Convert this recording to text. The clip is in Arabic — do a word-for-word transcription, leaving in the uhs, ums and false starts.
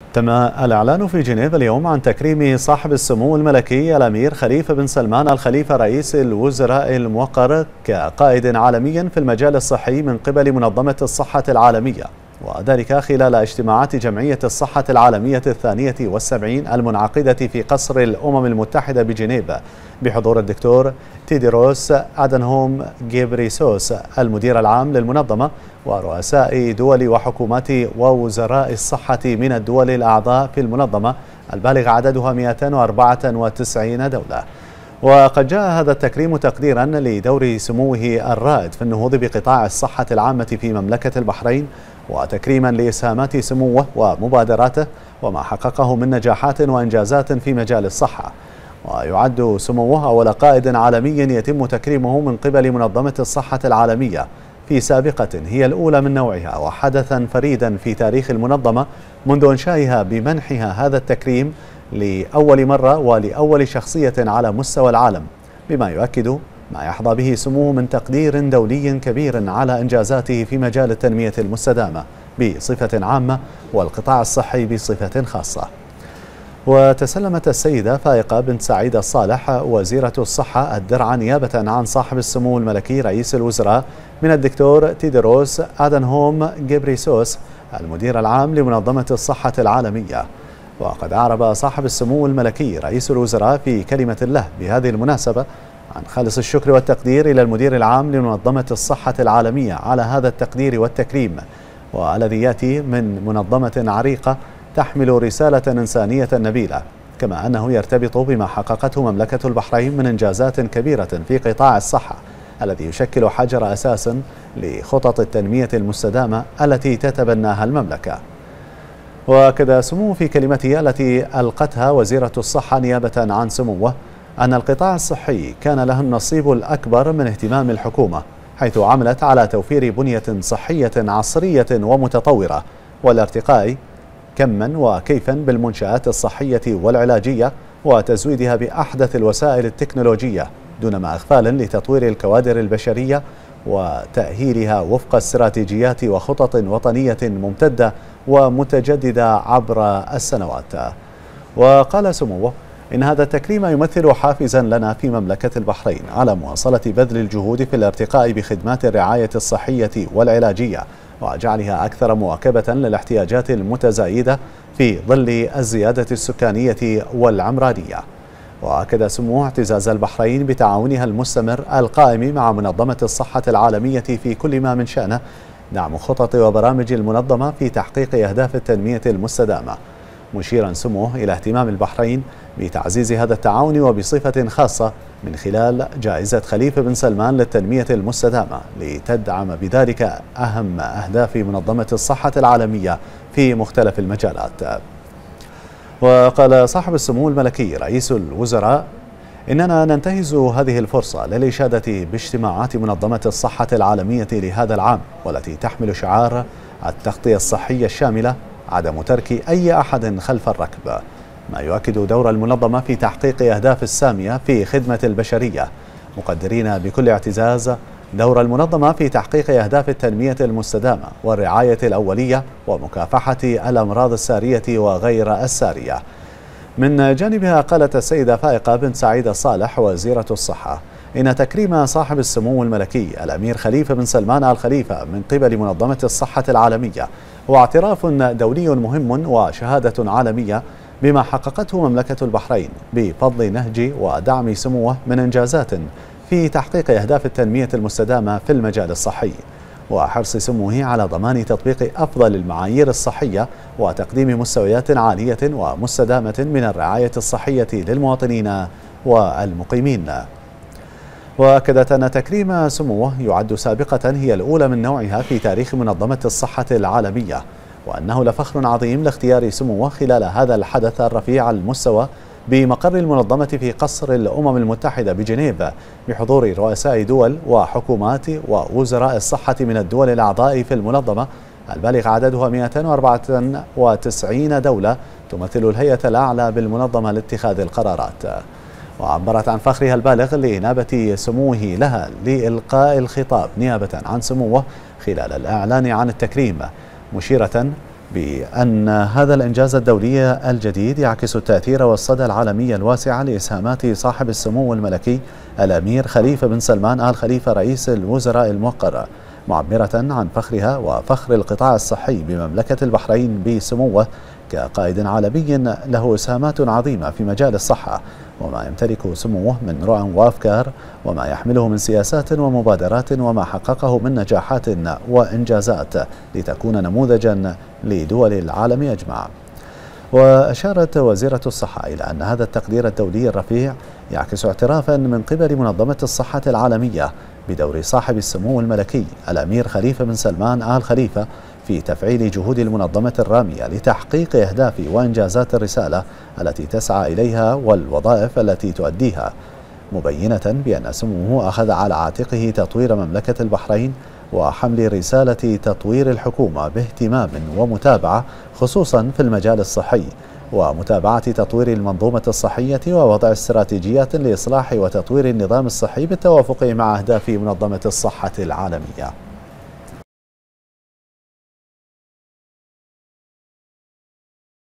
تم الإعلان في جنيف اليوم عن تكريم صاحب السمو الملكي الأمير خليفة بن سلمان آل خليفة رئيس الوزراء الموقر كقائد عالمي في المجال الصحي من قبل منظمة الصحة العالمية، وذلك خلال اجتماعات جمعية الصحة العالمية الثانية والسبعين المنعقدة في قصر الأمم المتحدة بجنيف بحضور الدكتور تيدروس أدانوم غيبريسوس المدير العام للمنظمة ورؤساء دول وحكومات ووزراء الصحة من الدول الأعضاء في المنظمة البالغ عددها مئتين وأربعة وتسعين دولة. وقد جاء هذا التكريم تقديرا لدور سموه الرائد في النهوض بقطاع الصحة العامة في مملكة البحرين، وتكريما لإسهامات سموه ومبادراته وما حققه من نجاحات وإنجازات في مجال الصحة. ويعد سموه أول قائد عالمي يتم تكريمه من قبل منظمة الصحة العالمية في سابقة هي الأولى من نوعها وحدثا فريدا في تاريخ المنظمة منذ إنشائها بمنحها هذا التكريم لأول مرة ولأول شخصية على مستوى العالم، بما يؤكد ما يحظى به سموه من تقدير دولي كبير على إنجازاته في مجال التنمية المستدامة بصفة عامة والقطاع الصحي بصفة خاصة. وتسلمت السيدة فائقة بنت سعيد الصالح وزيرة الصحة الدرع نيابة عن صاحب السمو الملكي رئيس الوزراء من الدكتور تيدروس أدانوم غيبريسوس المدير العام لمنظمة الصحة العالمية. وقد أعرب صاحب السمو الملكي رئيس الوزراء في كلمة له بهذه المناسبة عن خالص الشكر والتقدير إلى المدير العام لمنظمة الصحة العالمية على هذا التقدير والتكريم، والذي يأتي من منظمة عريقة تحمل رسالة إنسانية نبيلة، كما أنه يرتبط بما حققته مملكة البحرين من إنجازات كبيرة في قطاع الصحة الذي يشكل حجر أساس لخطط التنمية المستدامة التي تتبناها المملكة. وكذا سموه في كلمته التي ألقتها وزيرة الصحة نيابة عن سموه أن القطاع الصحي كان له النصيب الأكبر من اهتمام الحكومة، حيث عملت على توفير بنية صحية عصرية ومتطورة والارتقاء كما وكيفا بالمنشآت الصحية والعلاجية وتزويدها بأحدث الوسائل التكنولوجية دون ما إغفال لتطوير الكوادر البشرية وتأهيلها وفق استراتيجيات وخطط وطنية ممتدة ومتجددة عبر السنوات. وقال سموه إن هذا التكريم يمثل حافزا لنا في مملكة البحرين على مواصلة بذل الجهود في الارتقاء بخدمات الرعاية الصحية والعلاجية وجعلها أكثر مواكبة للاحتياجات المتزايدة في ظل الزيادة السكانية والعمرانية. وأكد سموه اعتزاز البحرين بتعاونها المستمر القائم مع منظمة الصحة العالمية في كل ما من شأنه دعم خطط وبرامج المنظمة في تحقيق أهداف التنمية المستدامة، مشيرا سموه إلى اهتمام البحرين بتعزيز هذا التعاون وبصفة خاصة من خلال جائزة خليفة بن سلمان للتنمية المستدامة لتدعم بذلك أهم أهداف منظمة الصحة العالمية في مختلف المجالات. وقال صاحب السمو الملكي رئيس الوزراء إننا ننتهز هذه الفرصة للإشادة باجتماعات منظمة الصحة العالمية لهذا العام والتي تحمل شعار التغطية الصحية الشاملة عدم ترك أي أحد خلف الركب، ما يؤكد دور المنظمة في تحقيق أهداف السامية في خدمة البشرية، مقدرين بكل اعتزاز دور المنظمة في تحقيق أهداف التنمية المستدامة والرعاية الأولية ومكافحة الأمراض السارية وغير السارية. من جانبها قالت السيدة فائقة بنت سعيد الصالح وزيرة الصحة إن تكريم صاحب السمو الملكي الأمير خليفة بن سلمان آل خليفة من قبل منظمة الصحة العالمية هو اعتراف دولي مهم وشهادة عالمية بما حققته مملكة البحرين بفضل نهج ودعم سموه من إنجازات في تحقيق أهداف التنمية المستدامة في المجال الصحي، وحرص سموه على ضمان تطبيق أفضل المعايير الصحية وتقديم مستويات عالية ومستدامة من الرعاية الصحية للمواطنين والمقيمين. وأكدت أن تكريم سموه يعد سابقة هي الأولى من نوعها في تاريخ منظمة الصحة العالمية، وأنه لفخر عظيم لاختيار سموه خلال هذا الحدث الرفيع المستوى بمقر المنظمة في قصر الأمم المتحدة بجنيف بحضور رؤساء دول وحكومات ووزراء الصحة من الدول الأعضاء في المنظمة البالغ عددها مئتين وأربعة وتسعين دولة تمثل الهيئة الأعلى بالمنظمة لاتخاذ القرارات. وعبرت عن فخرها البالغ لإنابة سموه لها لإلقاء الخطاب نيابة عن سموه خلال الإعلان عن التكريم، مشيرة بأن هذا الإنجاز الدولي الجديد يعكس التأثير والصدى العالمي الواسع لإسهامات صاحب السمو الملكي الأمير خليفة بن سلمان آل خليفة رئيس الوزراء الموقر، معبرة عن فخرها وفخر القطاع الصحي بمملكة البحرين بسموه كقائد عالمي له إسهامات عظيمة في مجال الصحة، وما يمتلك سموه من رؤى وأفكار، وما يحمله من سياسات ومبادرات، وما حققه من نجاحات وإنجازات لتكون نموذجا لدول العالم أجمع. وأشارت وزيرة الصحة إلى أن هذا التقدير الدولي الرفيع يعكس اعترافا من قبل منظمة الصحة العالمية بدور صاحب السمو الملكي الأمير خليفة بن سلمان آل خليفة في تفعيل جهود المنظمة الرامية لتحقيق أهداف وإنجازات الرسالة التي تسعى إليها والوظائف التي تؤديها، مبينة بأن سموه أخذ على عاتقه تطوير مملكة البحرين وحمل رسالة تطوير الحكومة باهتمام ومتابعة، خصوصا في المجال الصحي، ومتابعة تطوير المنظومة الصحية ووضع استراتيجيات لإصلاح وتطوير النظام الصحي بالتوافق مع أهداف منظمة الصحة العالمية.